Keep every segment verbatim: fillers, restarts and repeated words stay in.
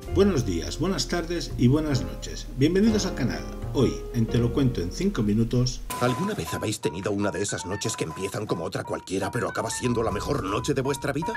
Buenos días, buenas tardes y buenas noches. Bienvenidos al canal. Hoy, en Te lo cuento en cinco minutos... ¿Alguna vez habéis tenido una de esas noches que empiezan como otra cualquiera, pero acaba siendo la mejor noche de vuestra vida?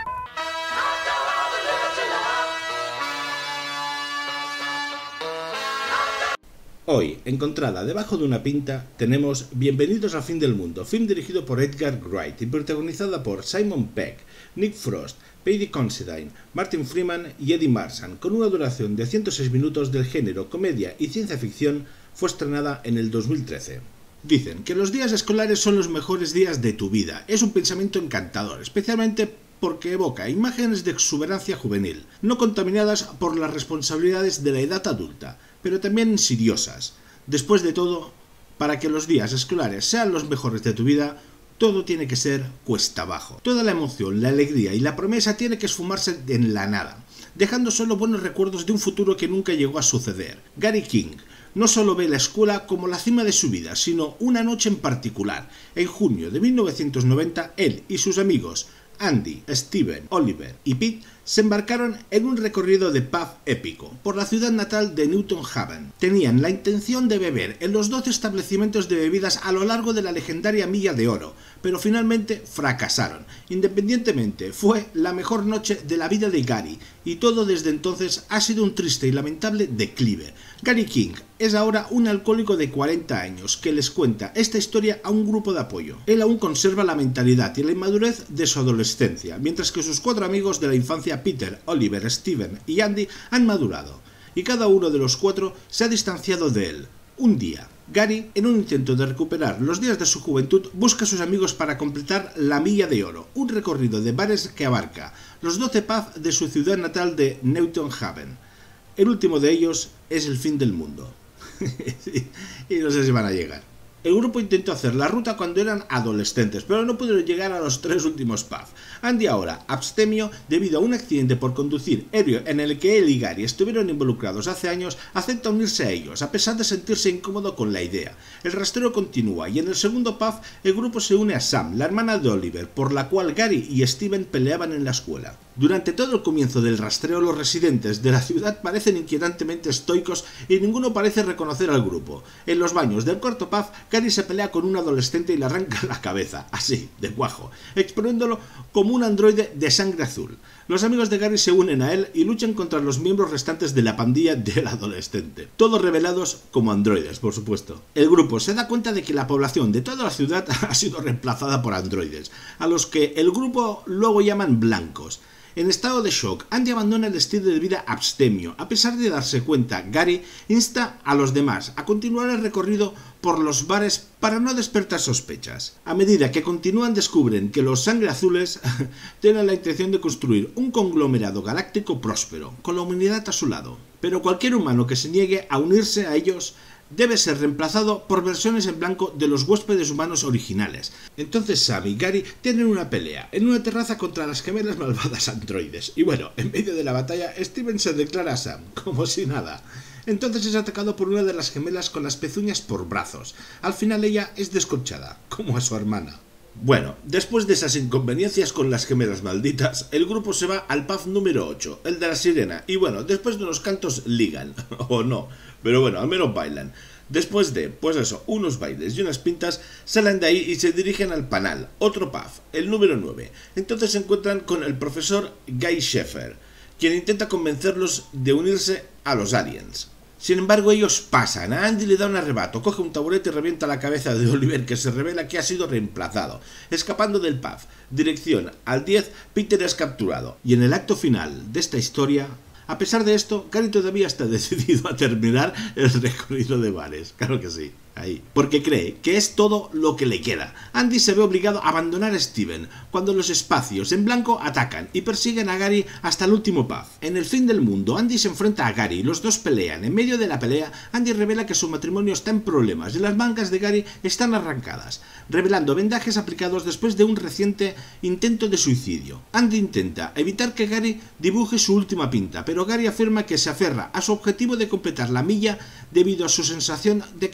Hoy, encontrada debajo de una pinta, tenemos Bienvenidos al fin del mundo, film dirigido por Edgar Wright y protagonizada por Simon Pegg, Nick Frost, Paddy Considine, Martin Freeman y Eddie Marsan, con una duración de ciento seis minutos del género comedia y ciencia ficción. Fue estrenada en el dos mil trece. Dicen que los días escolares son los mejores días de tu vida. Es un pensamiento encantador, especialmente porque evoca imágenes de exuberancia juvenil, no contaminadas por las responsabilidades de la edad adulta, pero también insidiosas. Después de todo, para que los días escolares sean los mejores de tu vida, todo tiene que ser cuesta abajo. Toda la emoción, la alegría y la promesa tiene que esfumarse en la nada, dejando solo buenos recuerdos de un futuro que nunca llegó a suceder. Gary King no solo ve la escuela como la cima de su vida, sino una noche en particular. En junio de mil novecientos noventa, él y sus amigos Andy, Steven, Oliver y Pete se embarcaron en un recorrido de pub épico por la ciudad natal de Newton Haven. Tenían la intención de beber en los doce establecimientos de bebidas a lo largo de la legendaria Milla de Oro, pero finalmente fracasaron. Independientemente, fue la mejor noche de la vida de Gary, y todo desde entonces ha sido un triste y lamentable declive. Gary King es ahora un alcohólico de cuarenta años que les cuenta esta historia a un grupo de apoyo. Él aún conserva la mentalidad y la inmadurez de su adolescencia, mientras que sus cuatro amigos de la infancia, Peter, Oliver, Steven y Andy, han madurado, y cada uno de los cuatro se ha distanciado de él. Un día, Gary, en un intento de recuperar los días de su juventud, busca a sus amigos para completar la Milla de Oro, un recorrido de bares que abarca los doce pubs de su ciudad natal de Newton Haven. El último de ellos es el fin del mundo. Y no sé si van a llegar. El grupo intentó hacer la ruta cuando eran adolescentes, pero no pudieron llegar a los tres últimos pubs. Andy, ahora abstemio debido a un accidente por conducir ebrio en el que él y Gary estuvieron involucrados hace años, acepta unirse a ellos, a pesar de sentirse incómodo con la idea. El rastreo continúa y en el segundo pub el grupo se une a Sam, la hermana de Oliver, por la cual Gary y Steven peleaban en la escuela. Durante todo el comienzo del rastreo, los residentes de la ciudad parecen inquietantemente estoicos y ninguno parece reconocer al grupo. En los baños del cuarto pub, Gary se pelea con un adolescente y le arranca la cabeza, así, de cuajo, exponiéndolo como un androide de sangre azul. Los amigos de Gary se unen a él y luchan contra los miembros restantes de la pandilla del adolescente, todos revelados como androides, por supuesto. El grupo se da cuenta de que la población de toda la ciudad ha sido reemplazada por androides, a los que el grupo luego llaman blancos. En estado de shock, Andy abandona el estilo de vida abstemio. A pesar de darse cuenta, Gary insta a los demás a continuar el recorrido por los bares para no despertar sospechas. A medida que continúan, descubren que los sangre azules tienen la intención de construir un conglomerado galáctico próspero, con la humanidad a su lado. Pero cualquier humano que se niegue a unirse a ellos debe ser reemplazado por versiones en blanco de los huéspedes humanos originales. Entonces Sam y Gary tienen una pelea en una terraza contra las gemelas malvadas androides. Y bueno, en medio de la batalla, Steven se declara a Sam, como si nada. Entonces es atacado por una de las gemelas con las pezuñas por brazos. Al final ella es descorchada, como a su hermana. Bueno, después de esas inconveniencias con las gemelas malditas, el grupo se va al pub número ocho, el de la sirena, y bueno, después de unos cantos ligan, o no, pero bueno, al menos bailan. Después de, pues eso, unos bailes y unas pintas, salen de ahí y se dirigen al Panal, otro pub, el número nueve. Entonces se encuentran con el profesor Guy Sheffer, quien intenta convencerlos de unirse a los aliens. Sin embargo, ellos pasan. A Andy le da un arrebato, coge un taburete y revienta la cabeza de Oliver, que se revela que ha sido reemplazado. Escapando del pub, dirección al diez, Peter es capturado. Y en el acto final de esta historia, a pesar de esto, Gary todavía está decidido a terminar el recorrido de bares. Claro que sí, ahí. Porque cree que es todo lo que le queda. Andy se ve obligado a abandonar a Steven cuando los espacios en blanco atacan y persiguen a Gary hasta el último pub. En el fin del mundo, Andy se enfrenta a Gary y los dos pelean. En medio de la pelea, Andy revela que su matrimonio está en problemas y las mangas de Gary están arrancadas, revelando vendajes aplicados después de un reciente intento de suicidio. Andy intenta evitar que Gary dibuje su última pinta, pero Gary afirma que se aferra a su objetivo de completar la milla debido a su sensación de que no ha logrado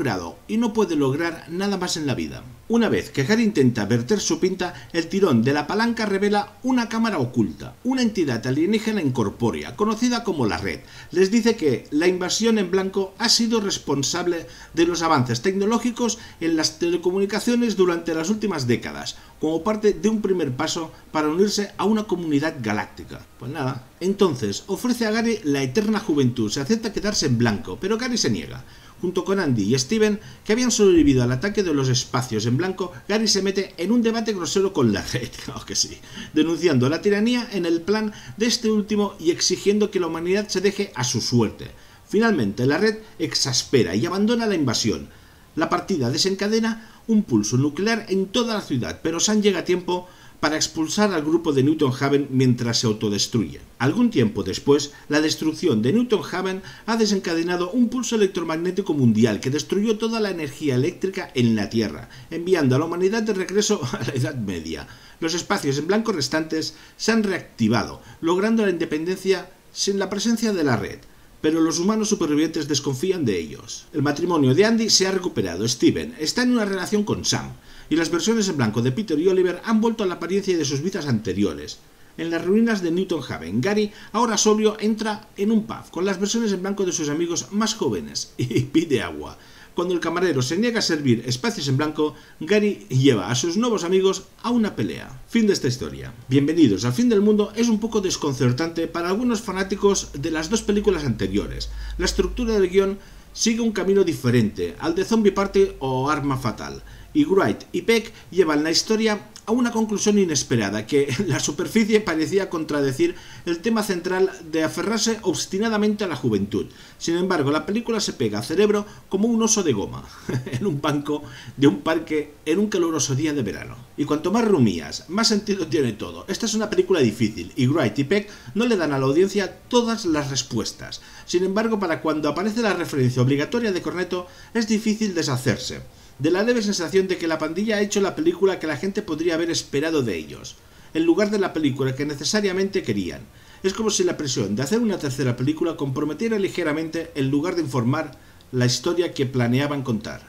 recuperado y no puede lograr nada más en la vida. Una vez que Gary intenta verter su pinta, el tirón de la palanca revela una cámara oculta. Una entidad alienígena incorpórea, conocida como la Red, les dice que la invasión en blanco ha sido responsable de los avances tecnológicos en las telecomunicaciones durante las últimas décadas, como parte de un primer paso para unirse a una comunidad galáctica. Pues nada, entonces ofrece a Gary la eterna juventud, se acepta quedarse en blanco, pero Gary se niega. Junto con Andy y Steven, que habían sobrevivido al ataque de los espacios en blanco, Gary se mete en un debate grosero con la Red, claro que sí, denunciando la tiranía en el plan de este último y exigiendo que la humanidad se deje a su suerte. Finalmente, la Red exaspera y abandona la invasión. La partida desencadena un pulso nuclear en toda la ciudad, pero Sam llega a tiempo para expulsar al grupo de Newton Haven mientras se autodestruye. Algún tiempo después, la destrucción de Newton Haven ha desencadenado un pulso electromagnético mundial que destruyó toda la energía eléctrica en la Tierra, enviando a la humanidad de regreso a la Edad Media. Los espacios en blanco restantes se han reactivado, logrando la independencia sin la presencia de la Red, pero los humanos supervivientes desconfían de ellos. El matrimonio de Andy se ha recuperado, Steven está en una relación con Sam, y las versiones en blanco de Peter y Oliver han vuelto a la apariencia de sus vidas anteriores. En las ruinas de Newton Haven, Gary, ahora sobrio, entra en un pub con las versiones en blanco de sus amigos más jóvenes y pide agua. Cuando el camarero se niega a servir espacios en blanco, Gary lleva a sus nuevos amigos a una pelea. Fin de esta historia. Bienvenidos al fin del mundo es un poco desconcertante para algunos fanáticos de las dos películas anteriores. La estructura del guión sigue un camino diferente al de Zombie Party o Arma Fatal, y Wright y Peck llevan la historia a una conclusión inesperada que en la superficie parecía contradecir el tema central de aferrarse obstinadamente a la juventud. Sin embargo, la película se pega al cerebro como un oso de goma en un banco de un parque en un caluroso día de verano. Y cuanto más rumías, más sentido tiene todo. Esta es una película difícil y Wright y Peck no le dan a la audiencia todas las respuestas. Sin embargo, para cuando aparece la referencia obligatoria de Cornetto, es difícil deshacerse de la leve sensación de que la pandilla ha hecho la película que la gente podría haber esperado de ellos, en lugar de la película que necesariamente querían. Es como si la presión de hacer una tercera película comprometiera ligeramente en lugar de informar la historia que planeaban contar.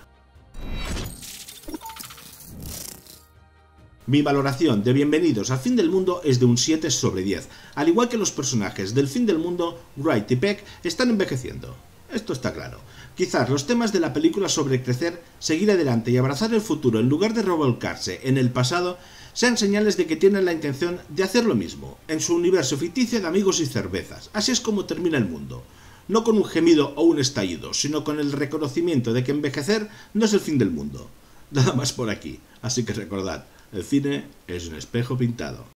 Mi valoración de Bienvenidos al fin del mundo es de un siete sobre diez. Al igual que los personajes del fin del mundo, Wright y Peck están envejeciendo. Esto está claro. Quizás los temas de la película sobre crecer, seguir adelante y abrazar el futuro en lugar de revolcarse en el pasado sean señales de que tienen la intención de hacer lo mismo, en su universo ficticio de amigos y cervezas. Así es como termina el mundo. No con un gemido o un estallido, sino con el reconocimiento de que envejecer no es el fin del mundo. Nada más por aquí. Así que recordad, el cine es un espejo pintado.